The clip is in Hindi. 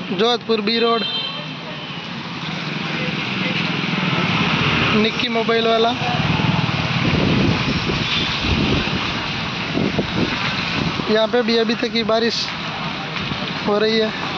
Jodhpur B road, Nikki mobile वाला। यहाँ पे भी अभी तक की बारिश हो रही है।